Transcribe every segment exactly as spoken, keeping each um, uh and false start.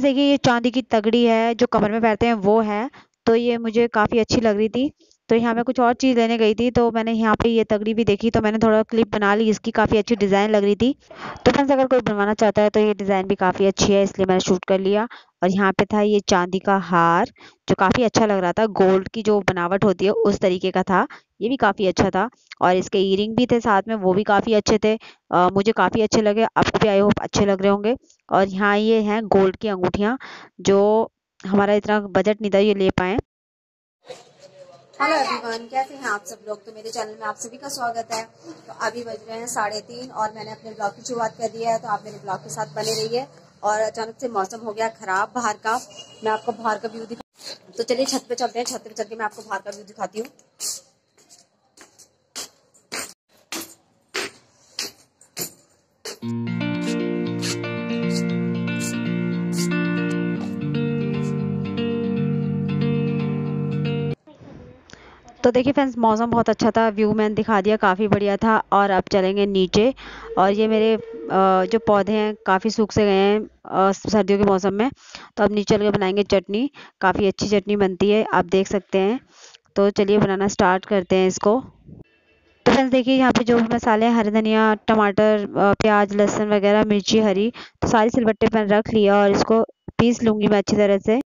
Friends देखिए, ये चांदी की तगड़ी है जो कमर में पहनते हैं वो है। तो ये मुझे काफ़ी अच्छी लग रही थी। तो यहाँ मैं कुछ और चीज़ लेने गई थी, तो मैंने यहाँ पे ये तगड़ी भी देखी, तो मैंने थोड़ा क्लिप बना ली इसकी। काफ़ी अच्छी डिज़ाइन लग रही थी। तो फ्रेंड्स अगर कोई बनवाना चाहता है तो ये डिज़ाइन भी काफ़ी अच्छी है, इसलिए मैंने शूट कर लिया। और यहाँ पे था ये चांदी का हार जो काफ़ी अच्छा लग रहा था। गोल्ड की जो बनावट होती है उस तरीके का था। ये भी काफ़ी अच्छा था। और इसके ईयरिंग भी थे साथ में, वो भी काफ़ी अच्छे थे। अ, मुझे काफ़ी अच्छे लगे, आपको भी आई होप अच्छे लग रहे होंगे। और यहाँ ये हैं गोल्ड की अंगूठियाँ, जो हमारा इतना बजट नहीं था ये ले पाए। हेलो एवरीवन, कैसे हैं आप सब लोग। तो मेरे चैनल में आप सभी का स्वागत है। तो अभी बज रहे हैं साढ़े तीन और मैंने अपने ब्लॉग की शुरुआत कर दी है। तो आप मेरे ब्लॉग के साथ बने रहिए। और अचानक से मौसम हो गया खराब बाहर का। मैं आपको बाहर का व्यू दिखा, तो चलिए छत पे चलते हैं। छत पे चल के मैं आपको बाहर का व्यू दिखाती हूँ। तो देखिए फ्रेंड्स, मौसम बहुत अच्छा था, व्यू मैंने दिखा दिया, काफ़ी बढ़िया था। और अब चलेंगे नीचे। और ये मेरे अ, जो पौधे हैं काफ़ी सूख से गए हैं अ, सर्दियों के मौसम में। तो अब नीचे चल के बनाएंगे चटनी। काफ़ी अच्छी चटनी बनती है, आप देख सकते हैं। तो चलिए बनाना स्टार्ट करते हैं इसको। तो फ्रेंड्स देखिए, यहाँ पे जो भी मसाले हैं, हरे धनिया, टमाटर, अ, प्याज, लहसुन वगैरह, मिर्ची हरी, तो सारी सिलबट्टे पर रख लिया और इसको पीस लूँगी मैं अच्छी तरह से।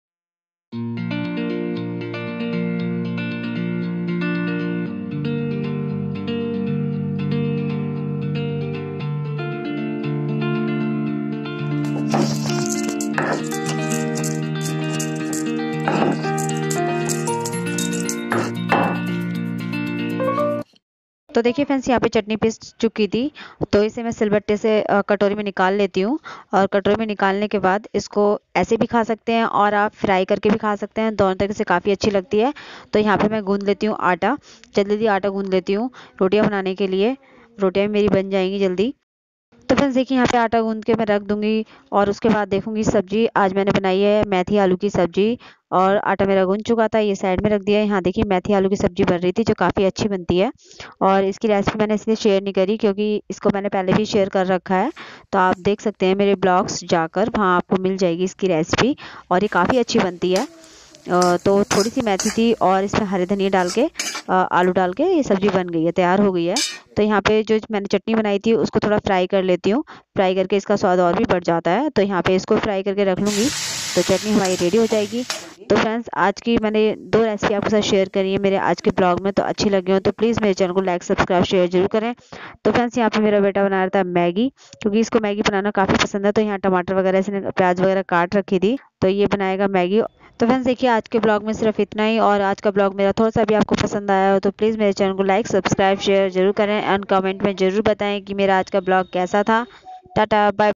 तो देखिए फ्रेंड्स, यहाँ पे चटनी पीस चुकी थी, तो इसे मैं सिलबट्टे से अ, कटोरी में निकाल लेती हूँ। और कटोरी में निकालने के बाद इसको ऐसे भी खा सकते हैं और आप फ्राई करके भी खा सकते हैं। दोनों तरीके से काफ़ी अच्छी लगती है। तो यहाँ पे मैं गूंद लेती हूँ आटा, जल्दी जल्दी आटा गूंद लेती हूँ रोटियाँ बनाने के लिए। रोटियाँ मेरी बन जाएंगी जल्दी। तो फ्रेंड्स देखिए, यहाँ पे आटा गूंद के मैं रख दूंगी। और उसके बाद देखूंगी सब्जी। आज मैंने बनाई है मेथी आलू की सब्जी। और आटा मेरा गूंद चुका था, ये साइड में रख दिया है। यहाँ देखिए मेथी आलू की सब्जी बन रही थी जो काफ़ी अच्छी बनती है। और इसकी रेसिपी मैंने इसलिए शेयर नहीं करी क्योंकि इसको मैंने पहले भी शेयर कर रखा है। तो आप देख सकते हैं मेरे ब्लॉग्स जाकर, वहाँ आपको मिल जाएगी इसकी रेसिपी। और ये काफ़ी अच्छी बनती है। अ, तो थोड़ी सी मेथी थी और इसमें हरे धनिया डाल के, अ, आलू डाल के ये सब्जी बन गई है, तैयार हो गई है। तो यहाँ पे जो मैंने चटनी बनाई थी उसको थोड़ा फ्राई कर लेती हूँ। फ्राई करके इसका स्वाद और भी बढ़ जाता है। तो यहाँ पे इसको फ्राई करके रख लूँगी, तो चटनी हमारी रेडी हो जाएगी। तो फ्रेंड्स, आज की मैंने दो रेसिपी आपके साथ शेयर करी है मेरे आज के ब्लॉग में। तो अच्छी लगी हो तो प्लीज़ मेरे चैनल को लाइक, सब्सक्राइब, शेयर जरूर करें। तो फ्रेंड्स, यहाँ पे मेरा बेटा बना रहा था मैगी, क्योंकि इसको मैगी बनाना काफ़ी पसंद है। तो यहाँ टमाटर वगैरह, इसने प्याज वगैरह काट रखी थी, तो ये बनाएगा मैगी। तो फ्रेंड्स देखिए, आज के ब्लॉग में सिर्फ इतना ही। और आज का ब्लॉग मेरा थोड़ा सा भी आपको पसंद आया हो तो प्लीज़ मेरे चैनल को लाइक, सब्सक्राइब, शेयर जरूर करें। एंड कमेंट में ज़रूर बताएं कि मेरा आज का ब्लॉग कैसा था। Tata bye.